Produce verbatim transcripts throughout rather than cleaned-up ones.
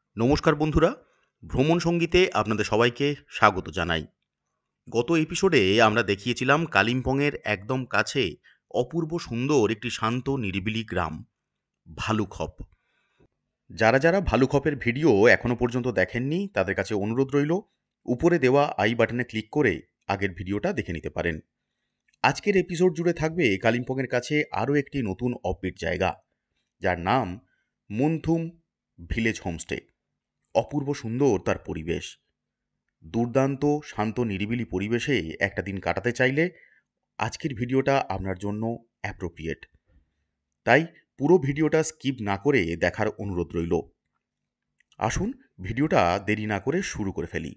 নমস্কার বন্ধুরা, ভ্রমণ সঙ্গীতে আপনাদের সবাইকে স্বাগত জানাই। গত এপিসোডে আমরা দেখিয়েছিলাম কালিম্পংয়ের একদম কাছে অপূর্ব সুন্দর একটি শান্ত নিরিবিলি গ্রাম, ভালুখপ। যারা যারা ভালুখপের ভিডিও এখনো পর্যন্ত দেখেননি তাদের কাছে অনুরোধ রইল, উপরে দেওয়া আই বাটনে ক্লিক করে আগের ভিডিওটা দেখে নিতে পারেন। আজকের এপিসোড জুড়ে থাকবে কালিম্পংয়ের কাছে আরও একটি নতুন অফবিট জায়গা, যার নাম মুনথুম ভিলেজ হোমস্টে। অপূর্ব সুন্দর তার পরিবেশ। দুর্দান্ত শান্ত নিরিবিলি পরিবেশে একটা দিন কাটাতে চাইলে আজকের ভিডিওটা আপনার জন্য অ্যাপ্রোপ্রিয়েট। তাই পুরো ভিডিওটা স্কিপ না করে দেখার অনুরোধ রইল। আসুন ভিডিওটা দেরি না করে শুরু করে ফেলি।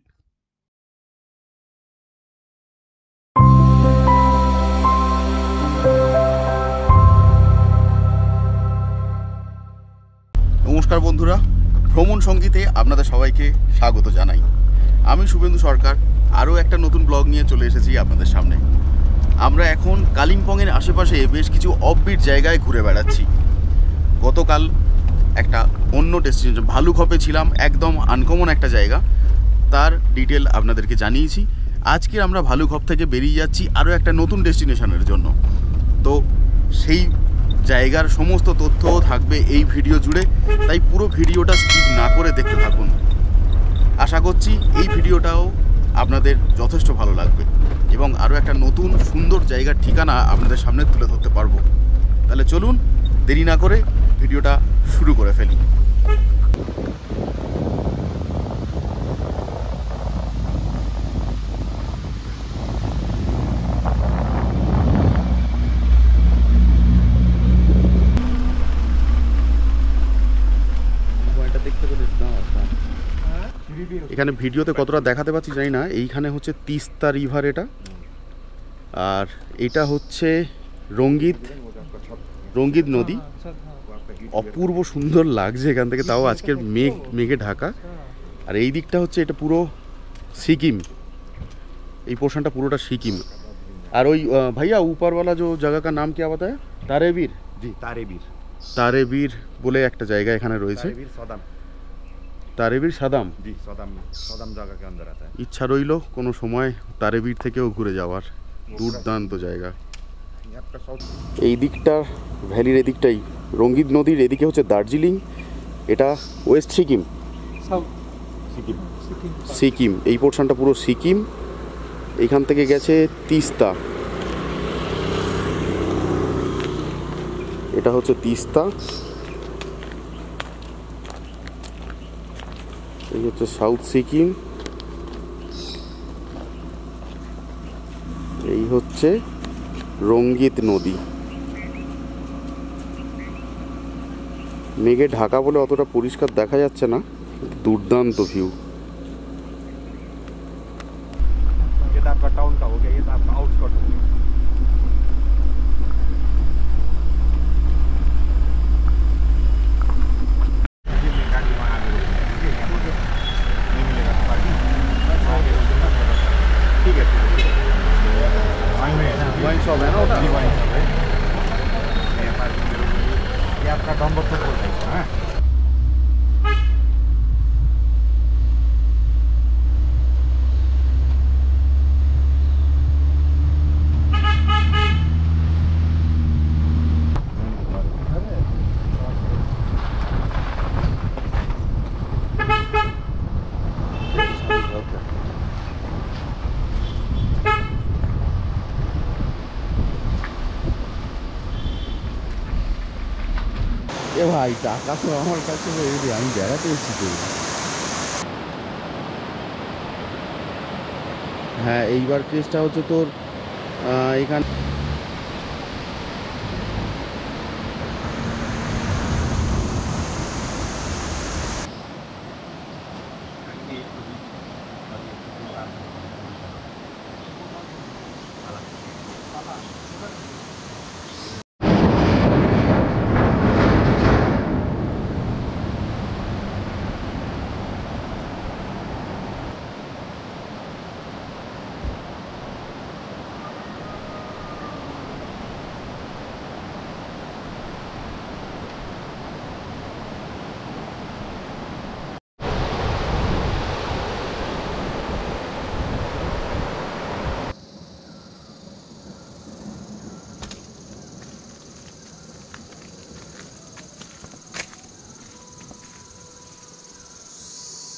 নমস্কার বন্ধুরা, ভ্রমণ সঙ্গীতে আপনাদের সবাইকে স্বাগত জানাই। আমি শুভেন্দু সরকার আরও একটা নতুন ব্লগ নিয়ে চলে এসেছি আপনাদের সামনে। আমরা এখন কালিম্পংয়ের আশেপাশে বেশ কিছু অফবিট জায়গায় ঘুরে বেড়াচ্ছি। গতকাল একটা অন্য ডেস্টিনেশন ভালুখপে ছিলাম, একদম আনকমন একটা জায়গা, তার ডিটেল আপনাদেরকে জানিয়েছি। আজকে আমরা ভালুখপ থেকে বেরিয়ে যাচ্ছি আরও একটা নতুন ডেস্টিনেশনের জন্য। তো সেই জায়গার সমস্ত তথ্যও থাকবে এই ভিডিও জুড়ে, তাই পুরো ভিডিওটা স্কিপ না করে দেখতে থাকুন। আশা করছি এই ভিডিওটাও আপনাদের যথেষ্ট ভালো লাগবে এবং আরও একটা নতুন সুন্দর জায়গার ঠিকানা আপনাদের সামনে তুলে ধরতে পারবো। তাহলে চলুন দেরি না করে ভিডিওটা শুরু করে ফেলি। এখানে ভিডিওতে কতটা দেখাতে পাচ্ছি জানি না, এইখানে হচ্ছে তিস্তা রিভার এটা, আর এটা হচ্ছে রঙ্গিত রঙ্গিত নদী। অপূর্ব সুন্দর লাগছে এখান থেকে, তাও আজকের মেঘ মেঘে ঢাকা। আর এই দিকটা হচ্ছে এটা পুরো সিকিম, এই পোর্শনটা পুরোটা সিকিম। আর ওই ভাইয়া উপরওয়ালা যে জায়গা কা নাম क्या बताया? তারেবীর। জি তারেবীর তারেবীর বলে একটা জায়গা এখানে রয়েছে। তারেবীর সদাম তারেবীর সাদাম। জি সদাম সদাম জায়গা के अंदर आता है। ইচ্ছা রইল কোনো সময় তারেবীর থেকেও ঘুরে যাওয়ার। দুর্দান্ত জায়গা। এই দিকটা ভ্যালির এদিকটাই রঙ্গিত নদীর এদিকে হচ্ছে দার্জিলিং, এটা ওয়েস্ট সিকিম। সিকিম সিকিম এই পোর্শনটা পুরো সিকিম। এইখান থেকে গেছে তিস্তা, এটা হচ্ছে তিস্তা। এই হচ্ছে সাউথ সিকিম, এই হচ্ছে রঙ্গিত নদী। মেঘে ঢাকা বলে অতটা পরিষ্কার দেখা যাচ্ছে না, দুর্দান্ত ভিউ। ये तो आपका टाउन का हो गया, ये तो आपका आउटस्कर्ट हो गया। ठीक है वाइन शॉप है ना, जी वाइन शॉप है। ये आपका डम्बर तो बोलते हैं हाँ। এ ভাই টাকা তো আমার কাছে রেডি, আমি বেড়াতে এসেছি তো। হ্যাঁ এইবার কেসটা হচ্ছে তোর এখানে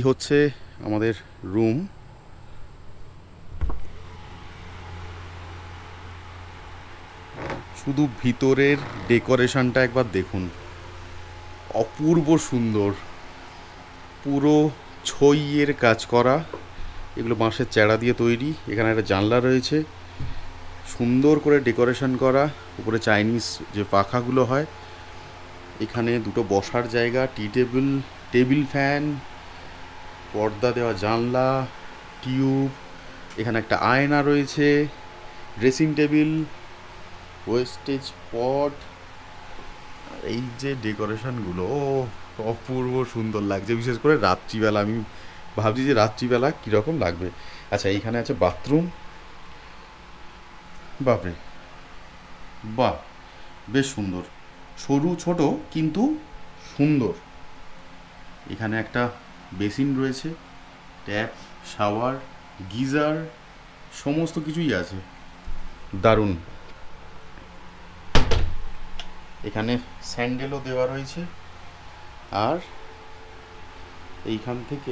হচ্ছে আমাদের রুম। শুধু ভিতরের ডেকোরেশনটা একবার দেখুন, অপূর্ব সুন্দর, পুরো ছইয়ের কাজ করা, এগুলো বাঁশের চ্যাড়া দিয়ে তৈরি। এখানে একটা জানলা রয়েছে, সুন্দর করে ডেকোরেশন করা, উপরে চাইনিজ যে পাখাগুলো হয়। এখানে দুটো বসার জায়গা, টি টেবিল, টেবিল ফ্যান, পর্দা দেওয়া জানলা, টিউব, এখানে একটা আয়না রয়েছে, ড্রেসিং টেবিল, ওয়েস্টেজ পট। এই যে ডেকোরেশনগুলো, ও অপূর্ব সুন্দর লাগছে, বিশেষ করে রাত্রিবেলা। আমি ভাবছি যে রাত্রিবেলা কীরকম লাগবে। আচ্ছা, এইখানে আছে বাথরুম। বাপরে, বাহ, বেশ সুন্দর, সরু ছোট কিন্তু সুন্দর। এখানে একটা বেসিন রয়েছে, ট্যাপ, শাওয়ার, গিজার, সমস্ত কিছুই আছে, দারুণ। এখানে স্যান্ডেলও দেওয়া রয়েছে। আর এইখান থেকে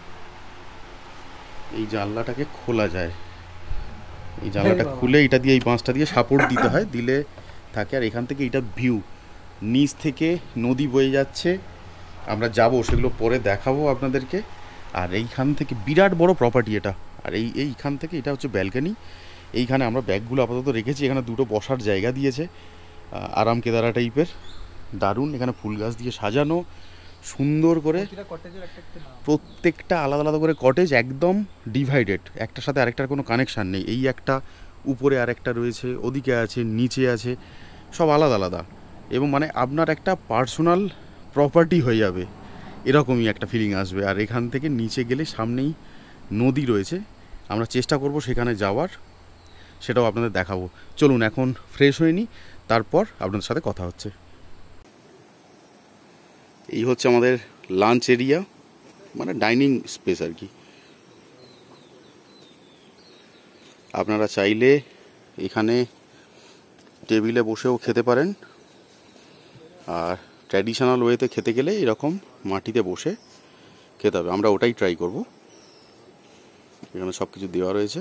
এই জানলাটাকে খোলা যায়, এই জানলাটা খুলে এটা দিয়ে, এই বাঁশটা দিয়ে সাপোর্ট দিতে হয়, দিলে থাকে। আর এখান থেকে এটা ভিউ, নিচ থেকে নদী বয়ে যাচ্ছে, আমরা যাব, সেগুলো পরে দেখাবো আপনাদেরকে। আর এইখান থেকে বিরাট বড় প্রপার্টি এটা। আর এই এইখান থেকে এটা হচ্ছে ব্যালকনি। এইখানে আমরা ব্যাগগুলো আপাতত রেখেছি। এখানে দুটো বসার জায়গা দিয়েছে, আরাম কেদারা টাইপের, দারুণ। এখানে ফুল গাছ দিয়ে সাজানো সুন্দর করে, প্রত্যেকটা আলাদা আলাদা করে কটেজ, একদম ডিভাইডেড, একটার সাথে আরেকটার কোনো কানেকশান নেই। এই একটা, উপরে আরেকটা রয়েছে, ওদিকে আছে, নিচে আছে, সব আলাদা আলাদা। এবং মানে আপনার একটা পার্সোনাল প্রপার্টি হয়ে যাবে, এরকমই একটা ফিলিং আসবে। আর এখান থেকে নিচে গেলে সামনেই নদী রয়েছে, আমরা চেষ্টা করব সেখানে যাওয়ার, সেটাও আপনাদের দেখাবো। চলুন এখন ফ্রেশ হয়ে নিই, তারপর আপনাদের সাথে কথা হচ্ছে। এই হচ্ছে আমাদের লাঞ্চ এরিয়া, মানে ডাইনিং স্পেস আর কি। আপনারা চাইলে এখানে টেবিলে বসেও খেতে পারেন, আর ট্র্যাডিশনাল ওয়েতে খেতে গেলে এরকম মাটিতে বসে খেতে হবে। আমরা ওটাই ট্রাই করব। এখানে সব কিছু দেওয়া রয়েছে।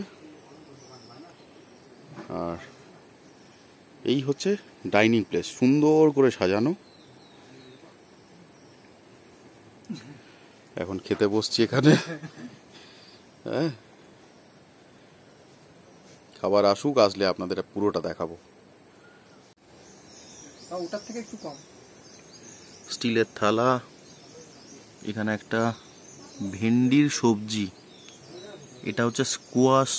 আর এই হচ্ছে ডাইনিং প্লেস, সুন্দর করে সাজানো। এখন খেতে বসছি এখানে। হ্যাঁ, খাবার আসুক, আসলে আপনাদের পুরোটা দেখাবো। ওটার থেকে একটু কম। স্টিলের থালা, এখানে একটা ভেন্ডির সবজি, এটা হচ্ছে স্কোয়াশ,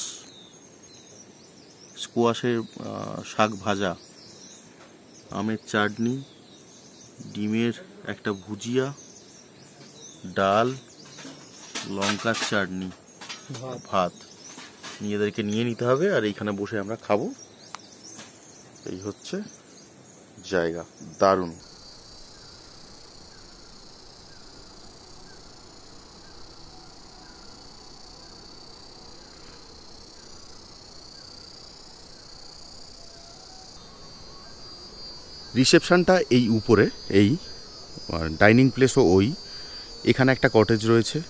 স্কোয়াশের শাক ভাজা, আমের চাটনি, ডিমের একটা ভুজিয়া, ডাল, লঙ্কার চাটনি, ভাত। নিজেদেরকে নিয়ে নিতে হবে, আর এইখানে বসে আমরা খাবো। এই হচ্ছে জায়গা, দারুণ। রিসেপশনটা এই উপরে, এই ডাইনিং প্লেসও ওই, এখানে একটা কটেজ রয়েছে।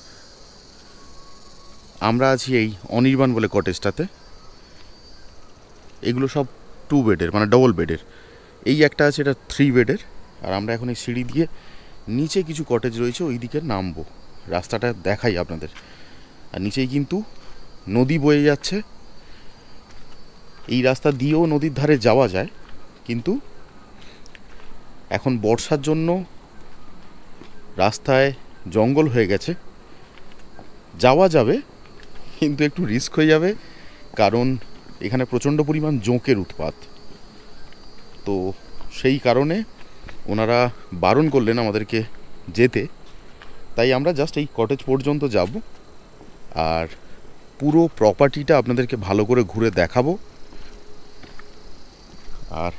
আমরা আছি এই অনির্বাণ বলে কটেজটাতে। এগুলো সব টু বেডের, মানে ডবল বেডের। এই একটা আছে, এটা থ্রি বেডের। আর আমরা এখন এই সিঁড়ি দিয়ে নিচে কিছু কটেজ রয়েছে, ওই দিকে নামবো, রাস্তাটা দেখাই আপনাদের। আর নিচেই কিন্তু নদী বয়ে যাচ্ছে, এই রাস্তা দিয়েও নদীর ধারে যাওয়া যায়, কিন্তু এখন বর্ষার জন্য রাস্তায় জঙ্গল হয়ে গেছে। যাওয়া যাবে, কিন্তু একটু রিস্ক হয়ে যাবে, কারণ এখানে প্রচণ্ড পরিমাণ জোঁকের উৎপাত। তো সেই কারণে ওনারা বারণ করলেন আমাদেরকে যেতে, তাই আমরা জাস্ট এই কটেজ পর্যন্ত যাব। আর পুরো প্রপার্টিটা আপনাদেরকে ভালো করে ঘুরে দেখাবো, আর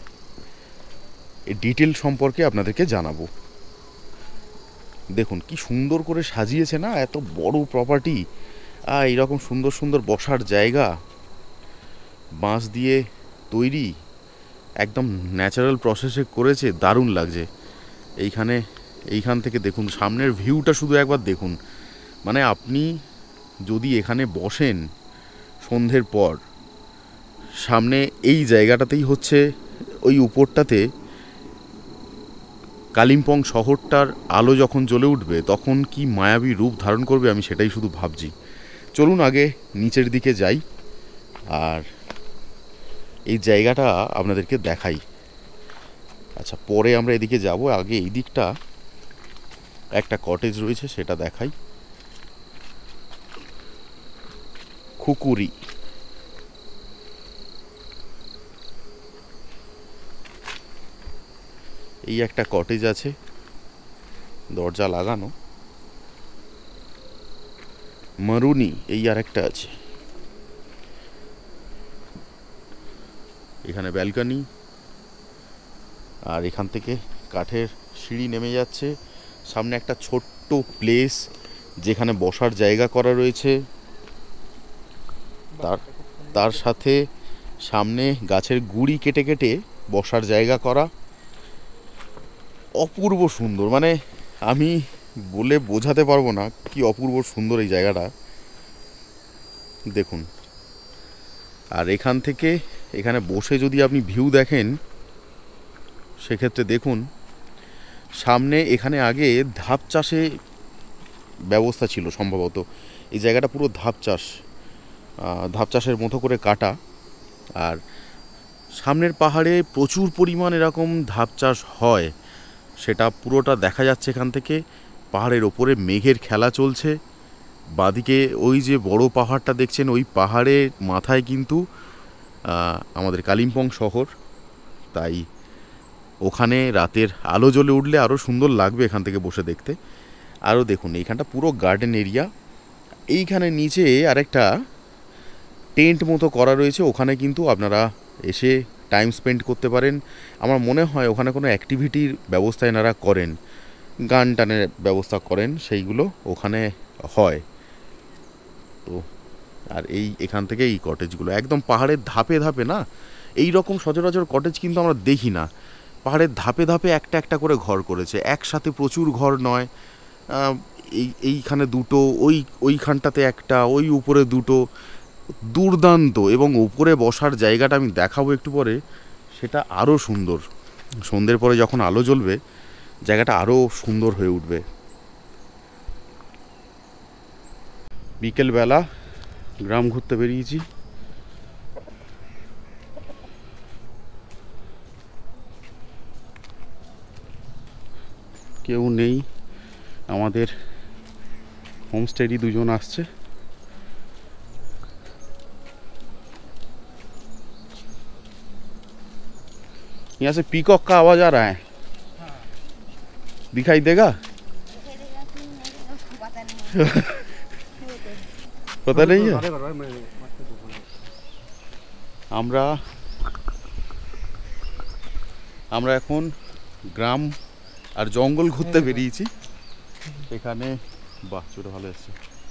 এই ডিটেল সম্পর্কে আপনাদেরকে জানাবো। দেখুন কি সুন্দর করে সাজিয়েছে না, এত বড় প্রপার্টি। আর এইরকম সুন্দর সুন্দর বসার জায়গা, বাঁশ দিয়ে তৈরি, একদম ন্যাচারাল প্রসেসে করেছে, দারুণ লাগছে। এইখানে, এইখান থেকে দেখুন সামনের ভিউটা, শুধু একবার দেখুন, মানে আপনি যদি এখানে বসেন সন্ধ্যের পর, সামনে এই জায়গাটাতেই হচ্ছে ওই উপরটাতে কালিম্পং শহরটার আলো যখন জ্বলে উঠবে তখন কি মায়াবী রূপ ধারণ করবে, আমি সেটাই শুধু ভাবছি। চলুন আগে নিচের দিকে যাই আর এই জায়গাটা আপনাদেরকে দেখাই। আচ্ছা, পরে আমরা এদিকে যাব, আগে এই দিকটা একটা কটেজ রয়েছে সেটা দেখাই। খুকুরি, এই একটা কটেজ আছে, দরজা লাগানো। মারুনি, এই আর একটা আছে। এখানে ব্যালকনি, আর এখান থেকে কাঠের সিঁড়ি নেমে যাচ্ছে। সামনে একটা ছোট্ট প্লেস যেখানে বসার জায়গা করা রয়েছে, তার তার সাথে সামনে গাছের গুড়ি কেটে কেটে বসার জায়গা করা। অপূর্ব সুন্দর, মানে আমি বলে বোঝাতে পারবো না কি অপূর্ব সুন্দর এই জায়গাটা, দেখুন। আর এখান থেকে এখানে বসে যদি আপনি ভিউ দেখেন সেক্ষেত্রে দেখুন সামনে এখানে আগে ধাপ চাষে ব্যবস্থা ছিল সম্ভবত। এই জায়গাটা পুরো ধাপ চাষ, ধাপ চাষের মতো করে কাটা। আর সামনের পাহাড়ে প্রচুর পরিমাণ এরকম ধাপ চাষ হয়, সেটা পুরোটা দেখা যাচ্ছে এখান থেকে। পাহাড়ের ওপরে মেঘের খেলা চলছে। বাদিকে ওই যে বড় পাহাড়টা দেখছেন, ওই পাহাড়ের মাথায় কিন্তু আমাদের কালিম্পং শহর, তাই ওখানে রাতের আলো জ্বলে উঠলে আরও সুন্দর লাগবে এখান থেকে বসে দেখতে। আরও দেখুন এইখানটা পুরো গার্ডেন এরিয়া। এইখানে নিচে আরেকটা টেন্ট মতো করা রয়েছে, ওখানে কিন্তু আপনারা এসে টাইম স্পেন্ড করতে পারেন। আমার মনে হয় ওখানে কোনো অ্যাক্টিভিটির ব্যবস্থা এনারা করেন, গান টানের ব্যবস্থা করেন, সেইগুলো ওখানে হয়। তো আর এই এখান থেকে এই কটেজগুলো একদম পাহাড়ের ধাপে ধাপে, না এই রকম সচরাচর কটেজ কিন্তু আমরা দেখি না। পাহাড়ের ধাপে ধাপে একটা একটা করে ঘর করেছে, একসাথে প্রচুর ঘর নয়। এই এইখানে দুটো, ওই ওইখানটাতে একটা, ওই উপরে দুটো, দুর্দান্ত। এবং উপরে বসার জায়গাটা আমি দেখাবো একটু পরে, সেটা আরও সুন্দর। সন্ধ্যের পরে যখন আলো জ্বলবে জায়গাটা আরও সুন্দর হয়ে উঠবে। বিকেলবেলা গ্রাম ঘুরতে বেরিয়েছি। কেউ নেই, আমাদের হোমস্টেরই দুজন আসছে। यहाँ से पीकॉक का आवाज आ रहा है, दिखाई देगा? पता नहीं है। আমরা আমরা এখন গ্রাম আর জঙ্গল ঘুরতে বেরিয়েছি। এখানে বাহ, ছোট ভালো এসছে।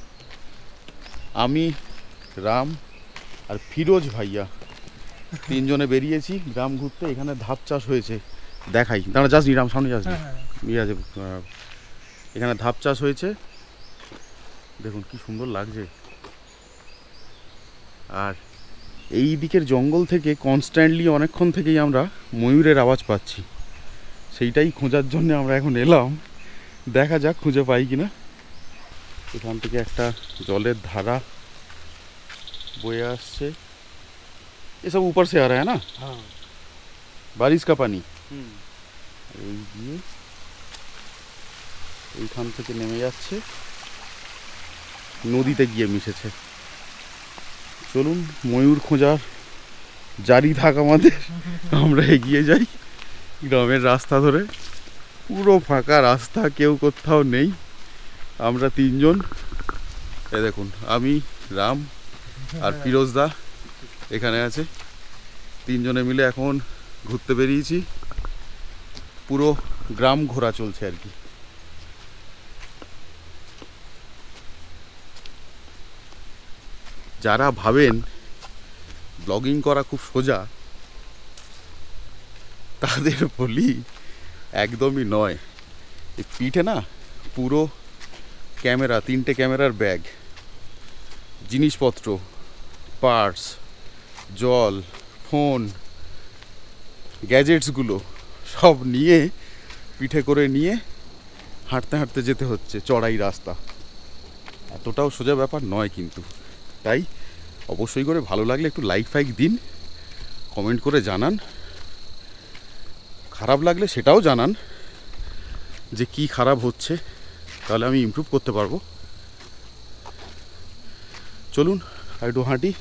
আমি, রাম আর ফিরোজ ভাইয়া তিনজনে বেরিয়েছি গ্রাম ঘুরতে। এখানে ধাপ চাষ হয়েছে, দেখাই, দাঁড়া যাসনি রাম, সামনে যাসনি, ইয়ে আছে, এখানে ধাপ চাষ হয়েছে, দেখুন কি সুন্দর লাগছে। আর এই দিকের জঙ্গল থেকে কনস্ট্যান্টলি অনেকক্ষণ থেকেই আমরা ময়ূরের আওয়াজ পাচ্ছি, সেইটাই খোঁজার জন্য আমরা এখন এলাম। দেখা যাক খুঁজে পাই কিনা। এখান থেকে একটা জলের ধারা বয়ে আসছে। ये सब ऊपर से आ रहा है ना? हाँ, बारिश का पानी। এই দিয়ে এইখান থেকে নেমে যাচ্ছে, নদীতে গিয়ে মিশেছে। চলুন ময়ূর খোঁজার জারি থাক আমাদের, আমরা এগিয়ে যাই গ্রামের রাস্তা ধরে। পুরো ফাঁকা রাস্তা, কেউ কোথাও নেই, আমরা তিনজন। এ দেখুন, আমি, রাম আর ফিরোজদা এখানে আছে। তিনজনে মিলে এখন ঘুরতে বেরিয়েছি, পুরো গ্রাম ঘোরা চলছে আর কি। যারা ভাবেন ব্লগিং করা খুব সোজা, তাদের বলি একদমই নয়। এই পিঠে না পুরো ক্যামেরা, তিনটে ক্যামেরার ব্যাগ, জিনিসপত্র, পার্স, জল, ফোন, গ্যাজেটসগুলো সব নিয়ে পিঠে করে নিয়ে হাঁটতে হাঁটতে যেতে হচ্ছে চড়াই রাস্তা। এতটাও সোজা ব্যাপার নয় কিন্তু। তাই অবশ্যই করে ভালো লাগলে একটু লাইক ফাইক দিন, কমেন্ট করে জানান, খারাপ লাগলে সেটাও জানান যে কি খারাপ হচ্ছে, তাহলে আমি ইমপ্রুভ করতে পারবো। চলুন আর একটু হাঁটি,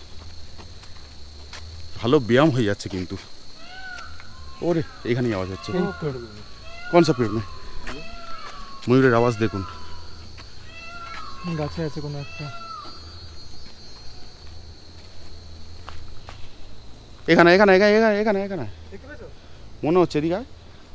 ভালো ব্যায়াম হয়ে যাচ্ছে কিন্তু। ওরে এখানেই আওয়াজ হচ্ছে, কোন সা পেড় মে? ময়ূরের আওয়াজ দেখুন, গাছে আছে কোনো একটা। এখানে এখানে এখানে এখানে এখানে এখানে মনে হচ্ছে এদিকে আয়।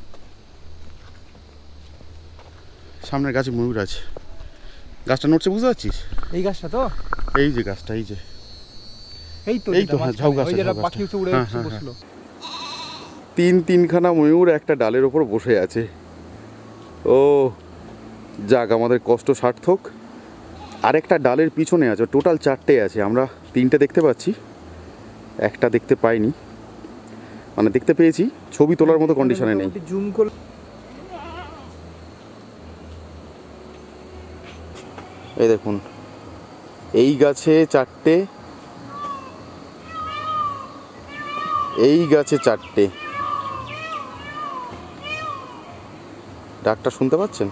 সামনের গাছে ময়ূর আছে, গাছটা নড়ছে বুঝতে পারছিস? এই গাছটা তো, এই যে গাছটা, এই যে এই তো এই তো হ্যাঁ, ঝাউ গাছটা, ওই যে ঝাউ পাখি গাছটা। উঠে উড়ে হ্যাঁ, এসে হ্যাঁ, বসলো। তিন তিনখানা ময়ূর একটা ডালের ওপর বসে আছে। ও যাক, আমাদের কষ্ট সার্থক। আরেকটা ডালের পিছনে আছে, টোটাল চারটে আছে। আমরা তিনটে দেখতে পাচ্ছি, একটা দেখতে পাইনি, মানে দেখতে পেয়েছি, ছবি তোলার মতো কন্ডিশনে নেই। জুম করে এই দেখুন, এই গাছে চারটে, এই গাছে চারটে। ডাকটা শুনতে পাচ্ছেন?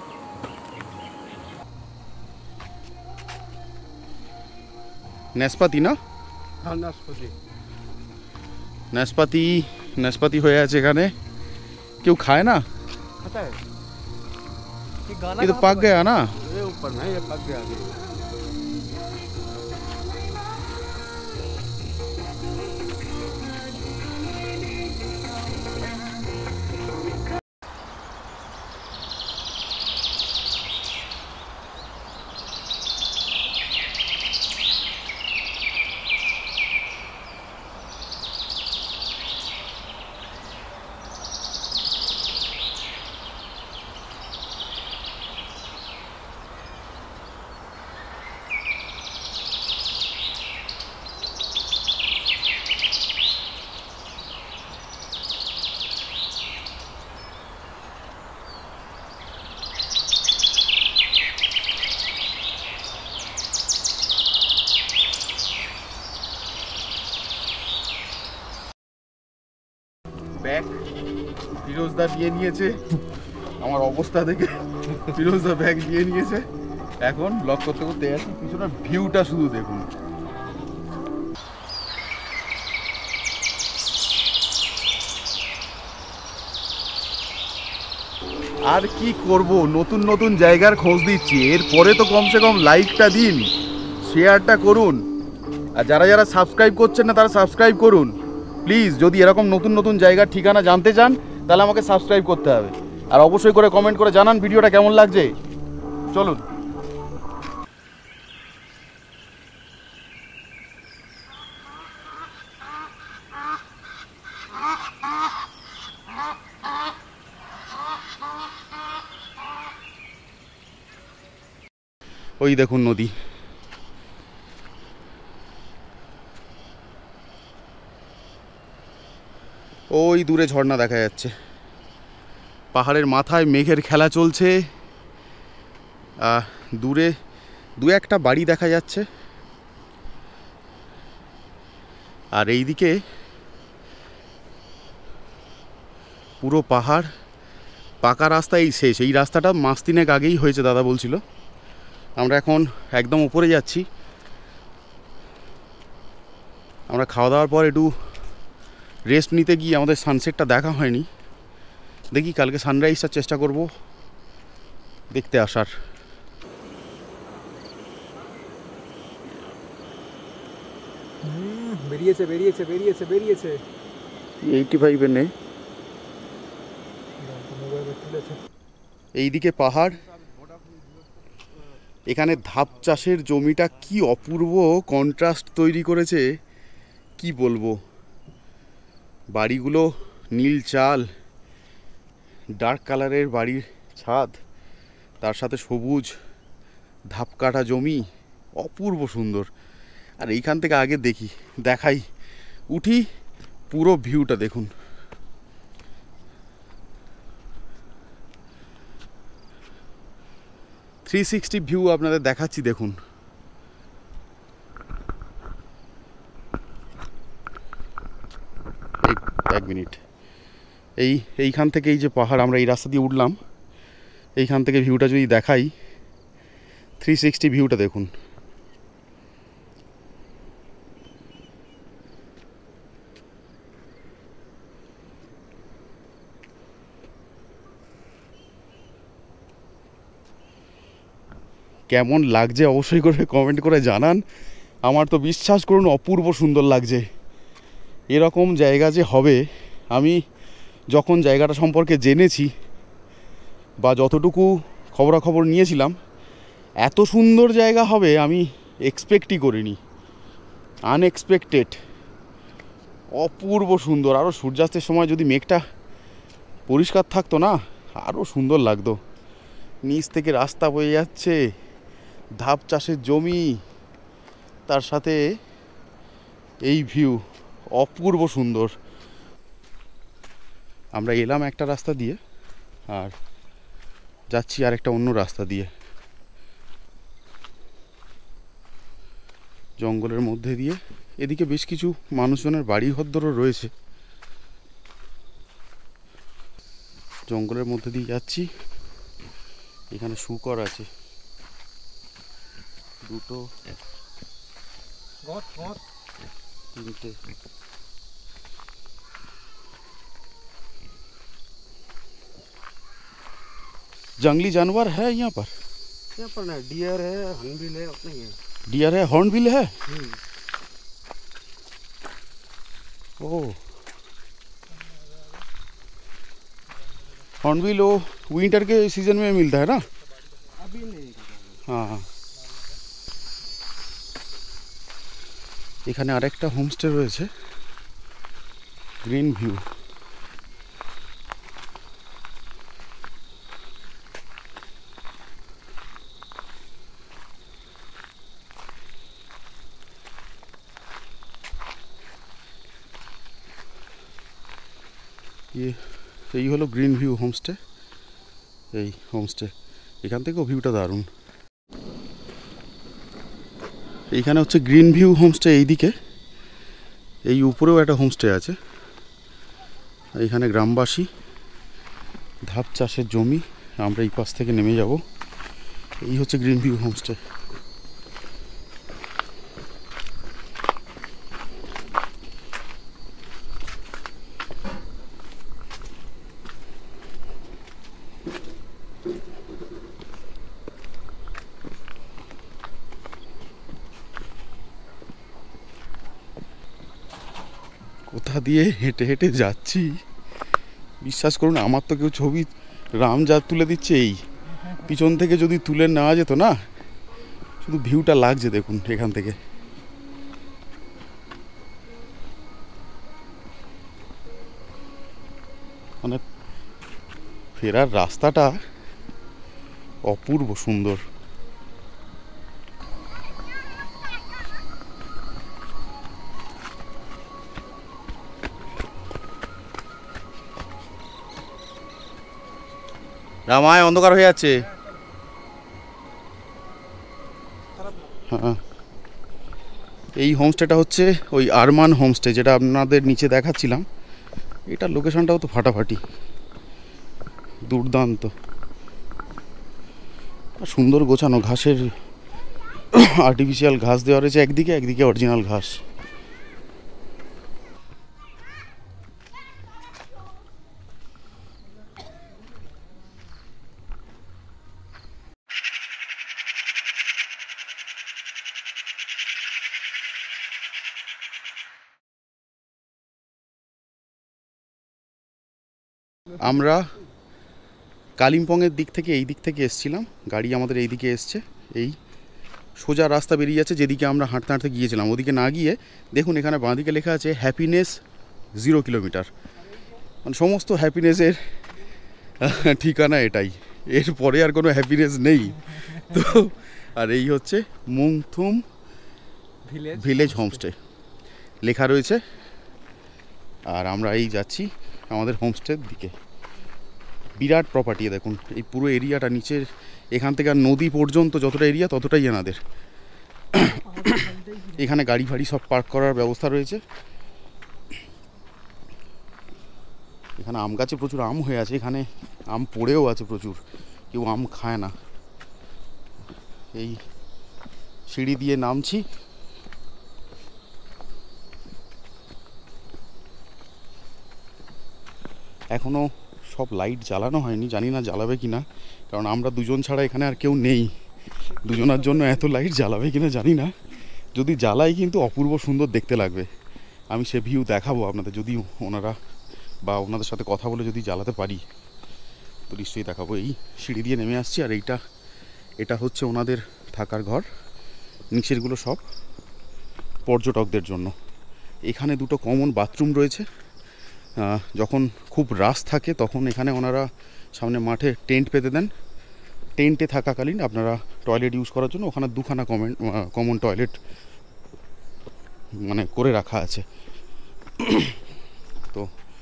নাশপাতি না, হ্যাঁ নাশপাতি, নাশপাতি নাশপাতি হয়ে আছে এখানে, কেউ খায় না, खाता है ये गाना ये तो पक गया ना। ये ऊपर नहीं, ये पक गया अभी। ব্যাগ ফিরোজদা নিয়ে নিয়েছে, আমার অবস্থা দেখে ফিরোজদা ব্যাগ নিয়ে নিয়েছে। এখন ব্লগ করতে করতে আসি, পিছনের ভিউটা শুধু দেখুন। আর কি করব, নতুন নতুন জায়গার খোঁজ দিচ্ছি। এরপরে তো কমসে কম লাইকটা দিন, শেয়ারটা করুন, আর যারা যারা সাবস্ক্রাইব করছেন না তারা সাবস্ক্রাইব করুন প্লিজ। যদি এরকম নতুন নতুন জায়গার ঠিকানা জানতে চান তাহলে আমাকে সাবস্ক্রাইব করতে হবে, আর অবশ্যই করে কমেন্ট করে জানান ভিডিওটা কেমন লাগছে। চলুন। ওই দেখুন নদী, ওই দূরে ঝর্ণা দেখা যাচ্ছে, পাহাড়ের মাথায় মেঘের খেলা চলছে, দূরে দু একটা বাড়ি দেখা যাচ্ছে, আর এইদিকে পুরো পাহাড়, পাকা রাস্তা এই শেষ। এই রাস্তাটা মাস তিনেক আগেই হয়েছে দাদা বলছিল। আমরা এখন একদম উপরে যাচ্ছি। আমরা খাওয়া দাওয়ার পর একটু রেস্ট নিতে গিয়ে আমাদের সানসেটটা দেখা হয়নি, দেখি কালকে সানরাইজটার চেষ্টা করব দেখতে আসার। বেরিয়েছে বেরিয়েছে বেরিয়েছে বেরিয়েছে এইটি ফাইভে নেই। এইদিকে পাহাড়, এখানে ধাপ চাষের জমিটা কি অপূর্ব কন্ট্রাস্ট তৈরি করেছে, কি বলবো। বাড়িগুলো নীল চাল, ডার্ক কালারের বাড়ির ছাদ, তার সাথে সবুজ ধাপ কাটা জমি, অপূর্ব সুন্দর। আর এইখান থেকে আগে দেখি দেখাই উঠি, পুরো ভিউটা দেখুন। থ্রি সিক্সটি ভিউ আপনাদের দেখাচ্ছি, দেখুন। এক মিনিট, এই এইখান থেকে এই যে পাহাড়, আমরা এই রাস্তা দিয়ে উঠলাম, এইখান থেকে ভিউটা যদি দেখাই, থ্রি সিক্সটি ভিউটা দেখুন। কেমন লাগছে অবশ্যই করে কমেন্ট করে জানান। আমার তো বিশ্বাস করুন অপূর্ব সুন্দর লাগছে। এরকম জায়গা যে হবে, আমি যখন জায়গাটা সম্পর্কে জেনেছি বা যতটুকু খবরাখবর নিয়েছিলাম, এত সুন্দর জায়গা হবে আমি এক্সপেক্টই করিনি। আনএক্সপেক্টেড, অপূর্ব সুন্দর। আরও সূর্যাস্তের সময় যদি মেঘটা পরিষ্কার থাকতো না, আরও সুন্দর লাগতো। নিচ থেকে রাস্তা বয়ে যাচ্ছে, ধাপ চাষের জমি, তার সাথে এই ভিউ, অপূর্ব সুন্দর। আমরা এলাম একটা রাস্তা দিয়ে আর যাচ্ছি আর একটা অন্য রাস্তা দিয়ে, জঙ্গলের মধ্যে দিয়ে। এদিকে বেশ কিছু মানুষজনের বাড়ি ঘরদরও রয়েছে। জঙ্গলের মধ্যে দিয়ে যাচ্ছি, এখানে শুকর আছে দুটো, তিনটে। जंगली जानवर है यहाँ पर? यहाँ पर ना डियर है, हॉर्नबिल है, अपने ये डियर है, हॉर्नबिल है। ओह, हॉर्नबिल वो विंटर के सीजन में मिलता है ना? अभी नहीं। हाँ हाँ। এখানে আরেকটা হোমস্টে রয়েছে, গ্রিন ভিউ। ইয়ে এই হলো গ্রিন ভিউ হোমস্টে। এই হোমস্টে, এখান থেকেও ভিউটা দারুণ। এইখানে হচ্ছে গ্রিন ভিউ হোমস্টে। এইদিকে এই উপরেও একটা হোমস্টে আছে। এইখানে গ্রামবাসী, ধাপ চাষের জমি। আমরা এই পাশ থেকে নেমে যাব। এই হচ্ছে গ্রিন ভিউ হোমস্টে। কোথা দিয়ে হেঁটে হেঁটে যাচ্ছি বিশ্বাস করুন, আমার তো কেউ ছবি রাম যা তুলে দিচ্ছে, এই পিছন থেকে যদি তুলে নেওয়া যেত না, শুধু ভিউটা লাগছে দেখুন এখান থেকে। মানে ফেরার রাস্তাটা অপূর্ব সুন্দর। রামায় অন্ধকার হয়ে যাচ্ছে। হ্যাঁ, এই হোমস্টেটা হচ্ছে ওই আরমান হোমস্টে, যেটা আপনাদের নিচে দেখাচ্ছিলাম। এটার লোকেশনটাও তো ফাটাফাটি, দুর্দান্ত, সুন্দর গোছানো। ঘাসের আর্টিফিশিয়াল ঘাস দেওয়া রয়েছে একদিকে, একদিকে অরিজিনাল ঘাস। আমরা কালিম্পংয়ের দিক থেকে এই দিক থেকে এসছিলাম, গাড়ি আমাদের এই দিকে এসছে। এই সোজা রাস্তা বেরিয়ে যাচ্ছে যেদিকে আমরা হাঁটতে হাঁটতে গিয়েছিলাম। ওদিকে না গিয়ে দেখুন এখানে বাঁদিকে লেখা আছে হ্যাপিনেস জিরো কিলোমিটার। মানে সমস্ত হ্যাপিনেসের ঠিকানা এটাই, এরপরে আর কোনো হ্যাপিনেস নেই। তো আর এই হচ্ছে মুংথুম ভিলেজ ভিলেজ হোমস্টে লেখা রয়েছে। আর আমরা এই যাচ্ছি আমাদের হোমস্টের দিকে। বিরাট প্রপার্টি দেখুন, এই পুরো এরিয়াটা নিচের এখান থেকে আর নদী পর্যন্ত যতটা এরিয়া ততটাই এনাদের। এখানে গাড়ি ফাড়ি সব পার্ক করার ব্যবস্থা রয়েছে। এখানে আম গাছে প্রচুর আম হয়ে আছে, এখানে আম পড়েও আছে প্রচুর, কেউ আম খায় না। এই সিঁড়ি দিয়ে নামছি। এখনও সব লাইট জ্বালানো হয়নি, জানি না জ্বালাবে কি না, কারণ আমরা দুজন ছাড়া এখানে আর কেউ নেই। দুজনের জন্য এত লাইট জ্বালাবে কি না জানি না। যদি জ্বালাই কিন্তু অপূর্ব সুন্দর দেখতে লাগবে। আমি সে ভিউ দেখাবো আপনাদের, যদি ওনারা বা ওনাদের সাথে কথা বলে যদি জ্বালাতে পারি তো নিশ্চয়ই দেখাবো। এই সিঁড়ি দিয়ে নেমে আসছি, আর এইটা এটা হচ্ছে ওনাদের থাকার ঘর। নিচেরগুলো সব পর্যটকদের জন্য। এখানে দুটো কমন বাথরুম রয়েছে। যখন খুব রাশ থাকে তখন এখানে ওনারা সামনে মাঠে টেন্ট পেতে দেন। টেন্টে থাকাকালীন আপনারা টয়লেট ইউজ করার জন্য ওখানে দুখানা কমন কমন টয়লেট মানে করে রাখা আছে। তো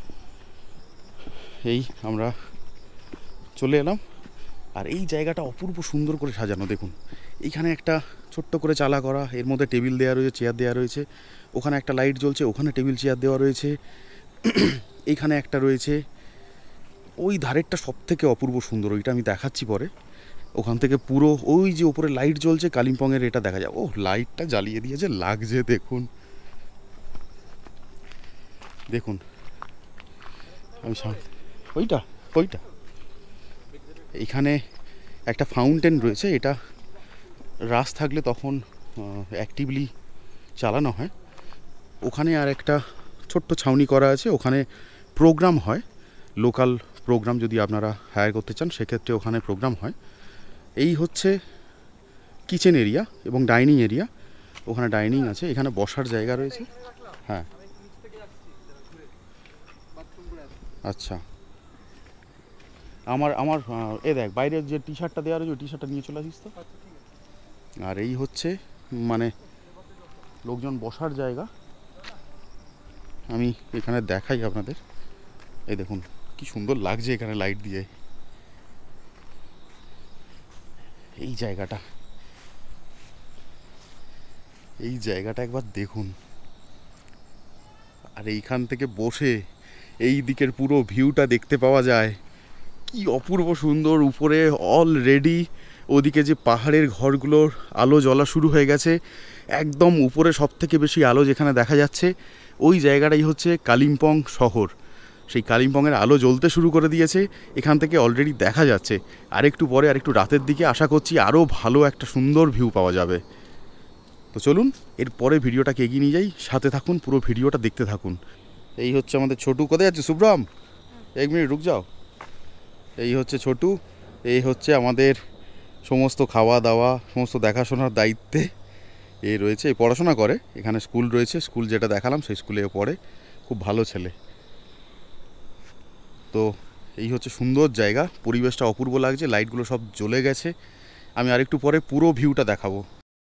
এই আমরা চলে এলাম। আর এই জায়গাটা অপূর্ব সুন্দর করে সাজানো দেখুন। এইখানে একটা ছোট্ট করে চালা করা, এর মধ্যে টেবিল দেওয়া রয়েছে, চেয়ার দেওয়া রয়েছে। ওখানে একটা লাইট জ্বলছে, ওখানে টেবিল চেয়ার দেওয়া রয়েছে। এইখানে একটা রয়েছে। ওই ধারেরটা সব থেকে অপূর্ব সুন্দর, ওইটা আমি দেখাচ্ছি পরে। ওখান থেকে পুরো ওই যে উপরে লাইট জ্বলছে কালিম্পংয়ের, এটা দেখা যায়। ও লাইটটা জ্বালিয়ে দিয়েছে, লাগছে দেখুন দেখুন। আমি ওইটা ওইটা এইখানে একটা ফাউন্টেন রয়েছে, এটা রাস থাকলে তখন অ্যাক্টিভলি চালানো হয়। ওখানে আর একটা ছোট্ট ছাউনি করা আছে, ওখানে প্রোগ্রাম হয়, লোকাল প্রোগ্রাম যদি আপনারা হায়ার করতে চান সেক্ষেত্রে ওখানে প্রোগ্রাম হয়। এই হচ্ছে কিচেন এরিয়া এবং ডাইনিং এরিয়া। ওখানে ডাইনিং আছে, এখানে বসার জায়গা রয়েছে। হ্যাঁ আচ্ছা, আমার আমার এ দেখ বাইরের যে টি শার্টটা দেওয়া রয়েছে ওই টি শার্টটা নিয়ে চলে আসিস তো। আর এই হচ্ছে মানে লোকজন বসার জায়গা। আমি এখানে দেখাই আপনাদের, এই দেখুন কি সুন্দর লাগছে এখানে লাইট দিয়ে। এই জায়গাটা এই জায়গাটা একবার দেখুন। আর এইখান থেকে বসে এই দিকের পুরো ভিউটা দেখতে পাওয়া যায়, কি অপূর্ব সুন্দর। উপরে অলরেডি ওদিকে যে পাহাড়ের ঘরগুলোর আলো জ্বলা শুরু হয়ে গেছে। একদম উপরে সব থেকে বেশি আলো যেখানে দেখা যাচ্ছে ওই জায়গাটাই হচ্ছে কালিম্পং শহর। সেই কালিম্পংয়ের আলো জ্বলতে শুরু করে দিয়েছে, এখান থেকে অলরেডি দেখা যাচ্ছে। আরেকটু পরে আরেকটু রাতের দিকে আশা করছি আরও ভালো একটা সুন্দর ভিউ পাওয়া যাবে। তো চলুন এরপরে ভিডিওটাকে এগিয়ে নিয়ে যাই, সাথে থাকুন, পুরো ভিডিওটা দেখতে থাকুন। এই হচ্ছে আমাদের ছোটু। কোথায় যাচ্ছে শুভ্রম? এক মিনিট রুক যাও। এই হচ্ছে ছোটু, এই হচ্ছে আমাদের সমস্ত খাওয়া দাওয়া সমস্ত দেখাশোনার দায়িত্বে এ রয়েছে। এই পড়াশোনা করে, এখানে স্কুল রয়েছে, স্কুল যেটা দেখালাম সেই স্কুলে পড়ে, খুব ভালো ছেলে। তো এই হচ্ছে সুন্দর জায়গা, পরিবেশটা অপূর্ব লাগছে, লাইটগুলো সব জ্বলে গেছে। আমি আরেকটু পরে পুরো ভিউটা দেখাবো।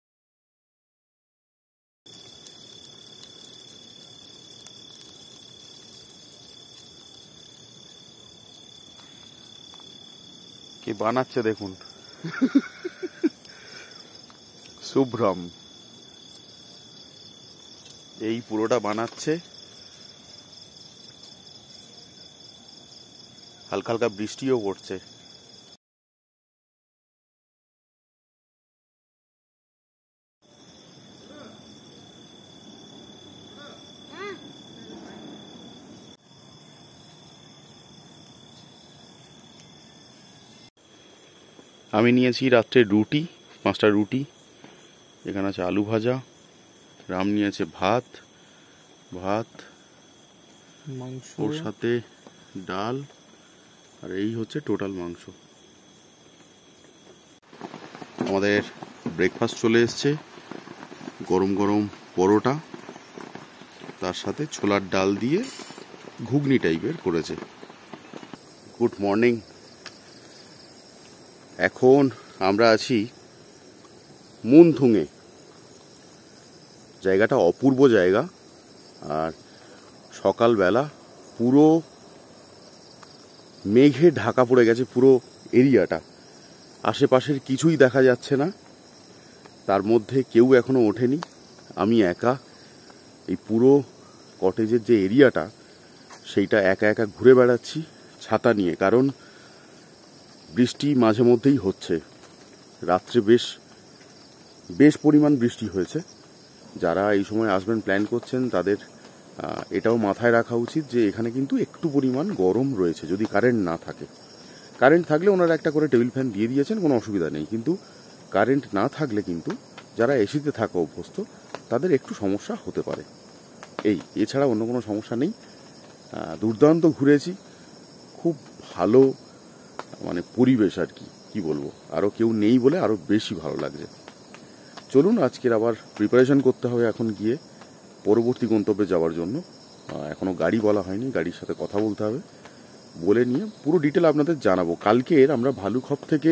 কি বানাচ্ছে দেখুন শুভ্রম, এই পুরোটা বানাচ্ছে। হালকা হালকা বৃষ্টিও পড়ছে। আমি নিয়েছি রাত্রে রুটি, পাঁচটা রুটি। এখানে আছে আলু ভাজা। রাম নিয়েছে ভাত ভাত মাংস, ওর সাথে ডাল, আর এই হচ্ছে টোটাল মাংস। আমাদের ব্রেকফাস্ট চলে এসছে, গরম গরম পরোটা, তার সাথে ছোলার ডাল দিয়ে ঘুগনি টাইপের করেছে। Good morning. এখন আমরা আছি মুনথুঙে। জায়গাটা অপূর্ব জায়গা, আর সকালবেলা পুরো মেঘে ঢাকা পড়ে গেছে পুরো এরিয়াটা, আশেপাশের কিছুই দেখা যাচ্ছে না। তার মধ্যে কেউ এখনো ওঠেনি, আমি একা এই পুরো কটেজের যে এরিয়াটা সেইটা একা একা ঘুরে বেড়াচ্ছি ছাতা নিয়ে, কারণ বৃষ্টি মাঝে মধ্যেই হচ্ছে। রাত্রে বেশ বেশ পরিমাণ বৃষ্টি হয়েছে। যারা এই সময় আসবেন প্ল্যান করছেন তাদের এটাও মাথায় রাখা উচিত যে এখানে কিন্তু একটু পরিমাণ গরম রয়েছে যদি কারেন্ট না থাকে। কারেন্ট থাকলে ওনারা একটা করে টেবিল ফ্যান দিয়ে দিয়েছেন, কোনো অসুবিধা নেই, কিন্তু কারেন্ট না থাকলে কিন্তু যারা এসিতে থাকা অভ্যস্ত তাদের একটু সমস্যা হতে পারে। এই এছাড়া অন্য কোনো সমস্যা নেই। দুর্দান্ত ঘুরেছি, খুব ভালো মানে পরিবেশ আর কি, কি বলবো, আরও কেউ নেই বলে আরও বেশি ভালো লাগছে। চলুন আজকের আবার প্রিপারেশন করতে হবে এখন গিয়ে পরবর্তী গন্তব্যে যাওয়ার জন্য। এখনও গাড়ি বলা হয়নি, গাড়ির সাথে কথা বলতে হবে, বলে নিয়ে পুরো ডিটেল আপনাদের জানাবো। কালকের আমরা ভালুখপ থেকে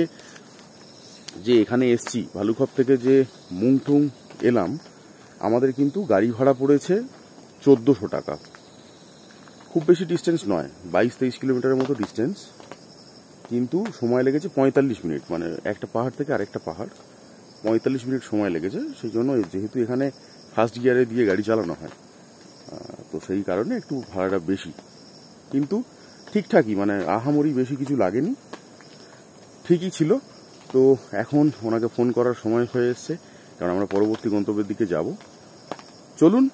যে এখানে এসছি, ভালুখপ থেকে যে মুংথুং এলাম, আমাদের কিন্তু গাড়ি ভাড়া পড়েছে চোদ্দোশো টাকা। খুব বেশি ডিস্টেন্স নয়, বাইশ তেইশ কিলোমিটারের মতো ডিস্টেন্স, কিন্তু সময় লেগেছে পঁয়তাল্লিশ মিনিট। মানে একটা পাহাড় থেকে আরেকটা পাহাড় পঁয়তাল্লিশ মিনিট সময় লেগেছে। সেই জন্য যেহেতু এখানে ফার্স্ট গিয়ারে দিয়ে গাড়ি চালানো হয়, তো সেই কারণে একটু ভাড়াটা বেশি, কিন্তু ঠিকঠাকই, মানে আহামরি বেশি কিছু লাগেনি, ঠিকই ছিল। তো এখন ওনাকে ফোন করার সময় হয়ে এসছে, কারণ আমরা পরবর্তী গন্তব্যের দিকে যাব। চলুন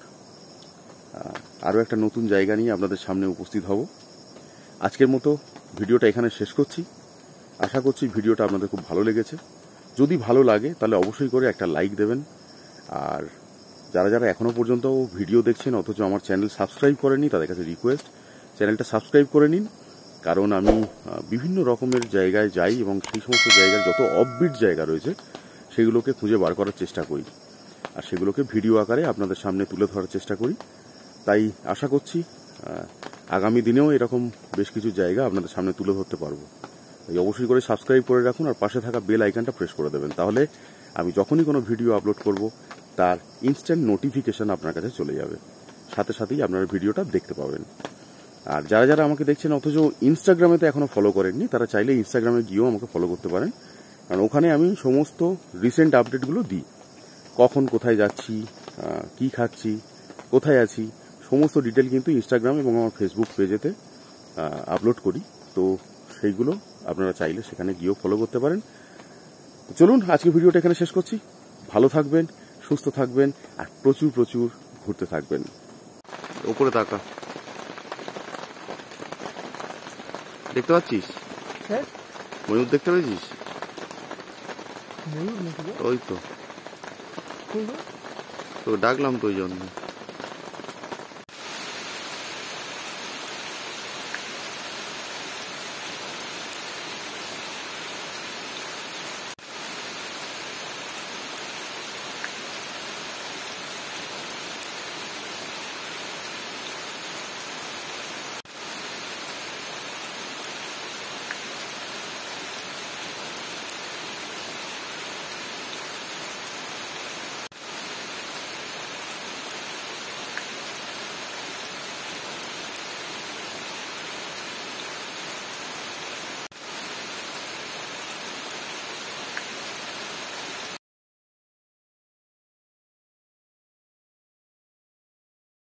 আরও একটা নতুন জায়গা নিয়ে আপনাদের সামনে উপস্থিত হব। আজকের মতো ভিডিওটা এখানে শেষ করছি। আশা করছি ভিডিওটা আপনাদের খুব ভালো লেগেছে। যদি ভালো লাগে তাহলে অবশ্যই করে একটা লাইক দেবেন। আর যারা যারা এখনও পর্যন্ত ভিডিও দেখছেন অথচ আমার চ্যানেল সাবস্ক্রাইব করেননি, তাদের কাছে রিকোয়েস্ট, চ্যানেলটা সাবস্ক্রাইব করে নিন, কারণ আমি বিভিন্ন রকমের জায়গায় যাই এবং সেই সমস্ত জায়গার যত অফবিট জায়গা রয়েছে সেগুলোকে খুঁজে বার করার চেষ্টা করি, আর সেগুলোকে ভিডিও আকারে আপনাদের সামনে তুলে ধরার চেষ্টা করি। তাই আশা করছি আগামী দিনেও এরকম বেশ কিছু জায়গা আপনাদের সামনে তুলে ধরতে পারবো। তাই অবশ্যই করে সাবস্ক্রাইব করে রাখুন, আর পাশে থাকা বেল আইকনটা প্রেস করে দেবেন, তাহলে আমি যখনই কোনো ভিডিও আপলোড করব তার ইনস্ট্যান্ট নোটিফিকেশন আপনার কাছে চলে যাবে, সাথে সাথেই আপনারা ভিডিওটা দেখতে পাবেন। আর যারা যারা আমাকে দেখছেন অথচ ইনস্টাগ্রামে তো এখনও ফলো করেননি, তারা চাইলে ইনস্টাগ্রামে গিয়েও আমাকে ফলো করতে পারেন, কারণ ওখানে আমি সমস্ত রিসেন্ট আপডেটগুলো দিই। কখন কোথায় যাচ্ছি, কি খাচ্ছি, কোথায় আছি, সমস্ত ডিটেল কিন্তু ইনস্টাগ্রাম এবং আমার ফেসবুক পেজেতে আপলোড করি। তো সেইগুলো আপনারা চাইলে সেখানে গিয়েও ফলো করতে পারেন। চলুন আজকে ভিডিওটা এখানে শেষ করছি। ভালো থাকবেন, সুস্থ থাকবেন, আর প্রচুর প্রচুর ঘুরতে থাকবেন। ওপরে তাকা, দেখতে পাচ্ছিস? হ্যাঁ, ময়ূর দেখতে পেয়েছিস? ময়ূর নাকি? ওই তো, তো ডাকলাম তো ওই জন্য।